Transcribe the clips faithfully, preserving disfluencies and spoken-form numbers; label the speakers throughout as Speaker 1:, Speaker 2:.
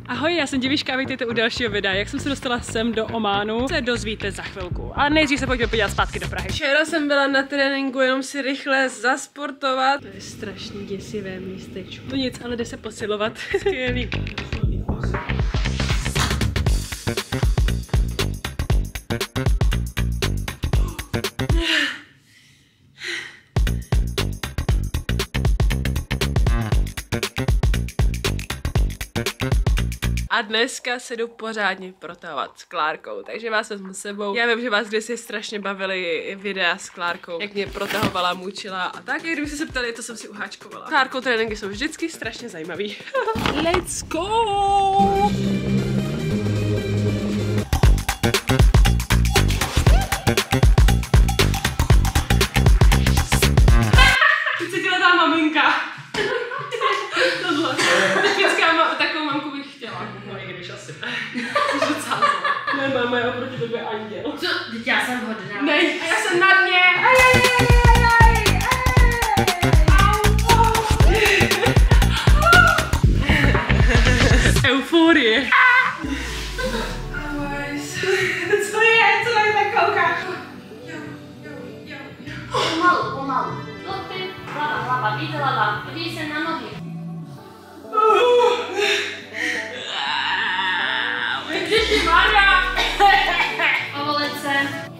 Speaker 1: Ahoj, já jsem Diviška a vítejte u dalšího videa. Jak jsem se dostala sem do Ománu, se dozvíte za chvilku. Ale nejdřív se pojďme podívat zpátky do Prahy. Včera jsem byla na tréninku jenom si rychle zasportovat. To je strašně děsivé místečko. To nic, ale jde se posilovat. Skvělý. A dneska se jdu pořádně protahovat s Klárkou, takže vás vezmu s sebou. Já vím, že vás kdysi strašně bavily videa s Klárkou, jak mě protahovala, mučila a tak. Jak kdybyste se ptali, to jsem si uháčkovala. S Klárkou tréninky jsou vždycky strašně zajímavý. Let's go! Třicetiletá maminka. Tohle. Typická ma takovou mamku bych chtěla. No i když asi ne. Moje máma je oproti tobě anděl.
Speaker 2: Co? Teď já jsem hodná.
Speaker 1: Ne, a já jsem na dně. Euforie. Co je? Co tady tak koukáš?
Speaker 2: Pomalu, pomalu. Lopy, hlava, hlava, víte hlava. Podívej se na nohy.
Speaker 1: Ježišmarja!
Speaker 2: Ovolit se.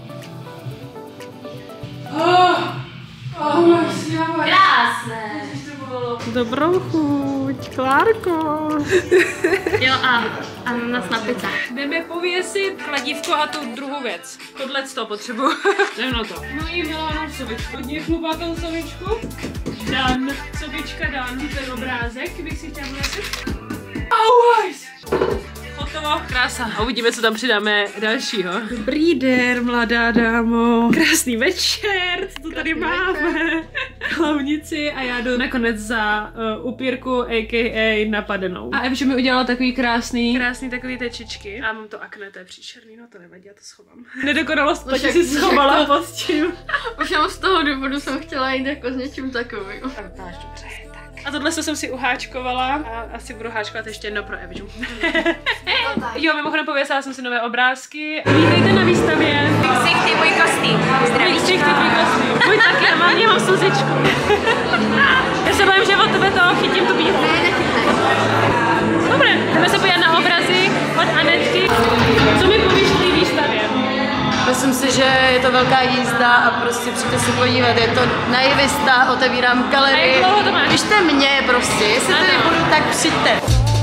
Speaker 1: Oh, oh,
Speaker 2: Krásné.
Speaker 1: dobrou chuť, Klárko.
Speaker 2: Jo a ananas na pizza.
Speaker 1: Jdeme pověsit kladívko a tu druhou věc. Tohle to potřebuji. Jdem na to. No i milánou sovičku. Hodně chlupatou sovičku. Dan. Sovička Dan. Ten obrázek, bych si chtěla vlesit. Auajs! Hotovo. Krása. A uvidíme, co tam přidáme dalšího. Dobrý den, mladá dámo. Krásný večer. Co to tady máme? Klavnici a já jdu nakonec za uh, upírku, a k a napadenou. A Evže mi udělala takový krásný, krásný takový tečičky. A mám to akné, to je příšerný, no to nevadí, já to schovám. Nedokonalost pleti si schovala pod tím.
Speaker 2: Už jenom z toho důvodu jsem chtěla jít jako s něčím takovým.
Speaker 1: Tak máš dobře, tak. A tohle jsem si uháčkovala a asi budu háčkovat ještě jedno pro Evžu. Jo, mimochodem pověsala jsem si nové obrázky. Vítejte na výstavě.
Speaker 3: Ksichty, můj kostým. Zdravíčko.
Speaker 1: Ksichty, tvůj kostým. Můj taky, já mám, já mám slzičku. Já se bojím, že od tebe to chytím tu bílou.
Speaker 2: Ne, nechytnej.
Speaker 1: Dobré, jdeme se podívat na obrazy od Anetky. Co mi povíš k té výstavě?
Speaker 4: Myslím si, že je to velká jízda a prostě přijďte se podívat, je to naivista, otevírám galerii.
Speaker 1: A jak dlouho to máš?
Speaker 4: Pište mě prostě, jestli tady budu, tak přijďte.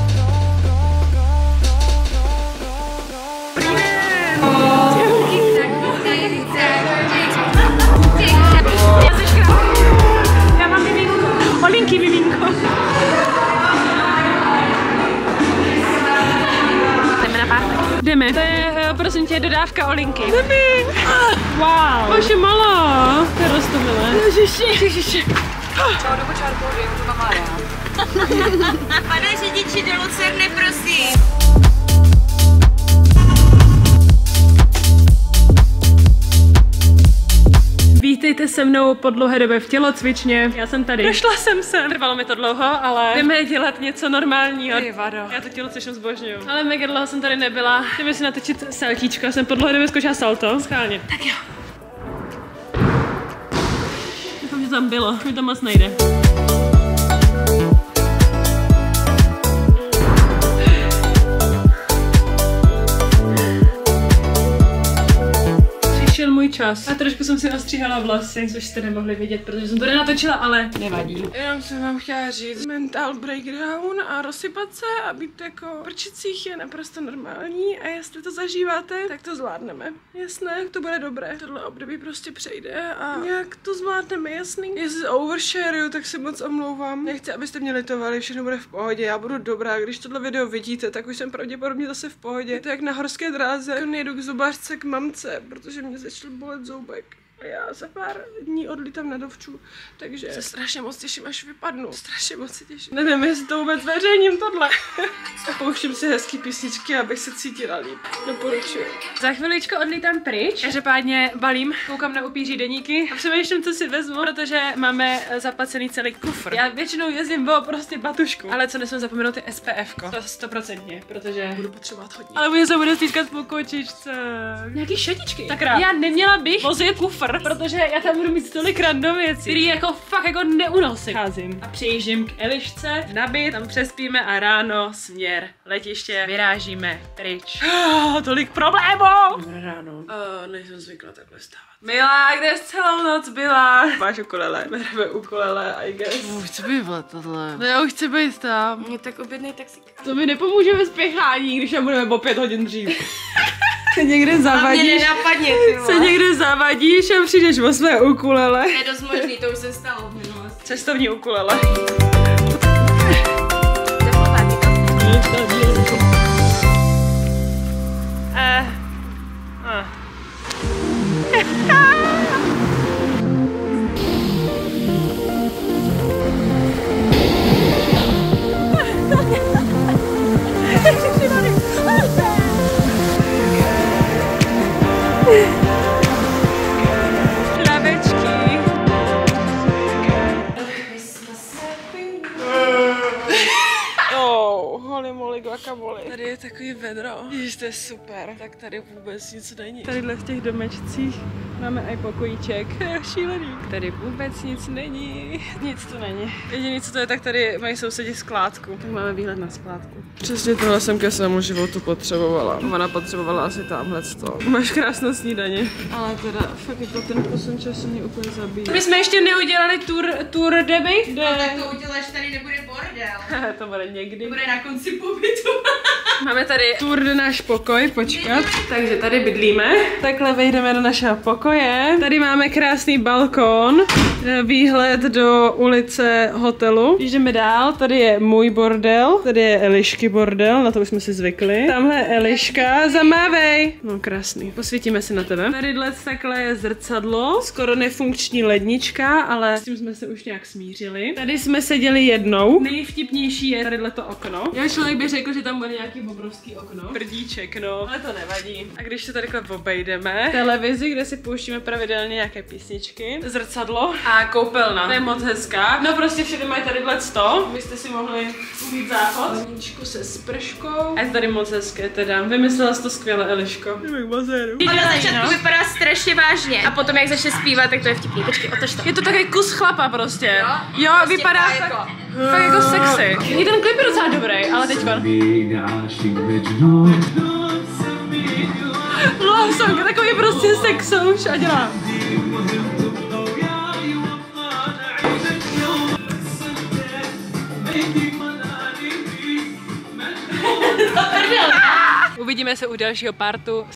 Speaker 1: Já mám mimínko. Olinky mimínko. Jdeme na pátek. Jdeme. To je, prosím tě, dodávka Olinky. Jdeme. Wow. Bože malá. To je roztomilé. Ježiši. Ježiši.
Speaker 3: Čau, dobu čárku, to mám rád. Pane řidiči do Lucerny, prosím.
Speaker 1: Vítejte se mnou po dlouhé době v tělocvičně. Já jsem tady. Došla jsem sem. Trvalo mi to dlouho, ale jdeme dělat něco normálního. Ty vado. Já to tělocvičnu zbožňuju. Ale mega dlouho jsem tady nebyla. Jdeme si natočit saltíčko. Jsem po dlouhé době zkoušela salto. Schválně. Tak jo. Doufám, že tam bylo. Mi to moc nejde. Můj čas. A trošku jsem si ostříhala vlasy, což jste nemohli vidět, protože jsem to nenatočila, ale nevadí. Jenom jsem vám chtěla říct, mental breakdown a rozsypat se a být jako v prčicích je naprosto normální a jestli to zažíváte, tak to zvládneme. Jasné, to bude dobré. Tohle období prostě přejde a nějak to zvládneme, jasný. Jestli overshareu, tak se moc omlouvám. Nechci, abyste mě litovali, všechno bude v pohodě, já budu dobrá. Když tohle video vidíte, tak už jsem pravděpodobně zase v pohodě. Je to jak na horské dráze, jako nejdu k zubařce, k mamce, protože mě začal bolet zoubek. A já za pár dní odlítám na dovču, takže se strašně moc těším, až vypadnu. Strašně moc se těším. Nevím, jestli to vůbec veřejním tohle. A pouštím si hezký písničky, abych se cítila líp. Doporučuji. Za chviličku odlítám pryč. Každopádně balím, koukám na upíří deníky a přemýšlím, co si vezmu, protože máme zaplacený celý kufr. Já většinou jezdím bo prostě batušku, ale co nesmím zapomenout je S P F ko. To stoprocentně, protože budu potřebovat hodně. Ale mě se bude stýkat po kočičce. Nějaký šatičky. Sakra. Já neměla bych vozit kufr, protože já tam budu mít tolik random věcí, který jako fakt jako neunosím. Cházím a přijíždím k Elišce, nabít, tam přespíme a ráno směr letiště vyrážíme pryč. Oh, tolik problémů! Dobré ráno. Uh, nejsem zvykla takhle stávat. Milá, kde jsi celou noc byla? Máš ukulele, bereme ukulele, I guess.
Speaker 4: Už chci být v letadle. No já už chci být tam.
Speaker 1: Mě tak objednej taxíka. To mi nepomůže ve spěchání, když tam budeme o pět hodin dřív. Se někde zavadíš,
Speaker 3: mě nenapadně,
Speaker 1: se někde zavadíš a přijdeš o své ukulele.
Speaker 3: Je dost možný, to už se stalo v minulosti.
Speaker 1: Cestovní ukulele. Eh. Ah. Tady je takový vedro. Ježiš, to je super. Tak tady vůbec nic není. Tadyhle v těch domečcích máme i pokojíček. Je šílený. Tady vůbec nic není. Nic tu není. Jediné, co to je, tak tady mají sousedi skládku. Tak máme výhled na skládku. Přesně tohle jsem ke svému životu potřebovala. Ona potřebovala asi tamhle to. Máš krásnou snídaně. Ale teda fakt jako ten posun času mě úplně zabíjí. My jsme ještě neudělali tour, tour Deby.
Speaker 3: No tak to uděláš, tady nebude bordel.
Speaker 1: To bude někdy.
Speaker 3: To bude na konci pobytu.
Speaker 1: Máme tady tour do náš pokoj, počkat. Takže tady bydlíme. Takhle vejdeme do našeho pokoje. Tady máme krásný balkón, výhled do ulice hotelu. Když jdeme dál, tady je můj bordel, tady je Elišky bordel, na to už jsme si zvykli. Tamhle je Eliška, zamávej. No krásný, posvítíme si na tebe. Tadyhle takhle je zrcadlo, skoro nefunkční lednička, ale s tím jsme se už nějak smířili. Tady jsme seděli jednou. Nejvtipnější je tadyhle to okno. Já člověk by řekl, že tam bude nějaký obrovský okno. Prdíček, no. Ale to nevadí. A když se tady obejdeme, televizi, kde si pouštíme pravidelně nějaké písničky, zrcadlo a koupelna. To je moc hezká. No prostě všude mají tadyhle sto, byste si mohli umít záchod. Ledničku se sprškou. A je tady moc hezké teda. Vymyslela jsi to skvěle, Eliško.
Speaker 3: A na začátku vypadá strašně vážně. A potom jak začne zpívat, tak to je vtipný. Počkej, otoč to.
Speaker 1: Je to takový kus chlapa prostě. Jo, jo
Speaker 3: prostě
Speaker 1: vypadá
Speaker 3: fakt
Speaker 1: tak,
Speaker 3: jako.
Speaker 1: fakt jako sexy. I ten klip je docela dobrý, ale teďkon. Love song, takový prostě sexouš a dělá. Uvidíme se u dalšího partu.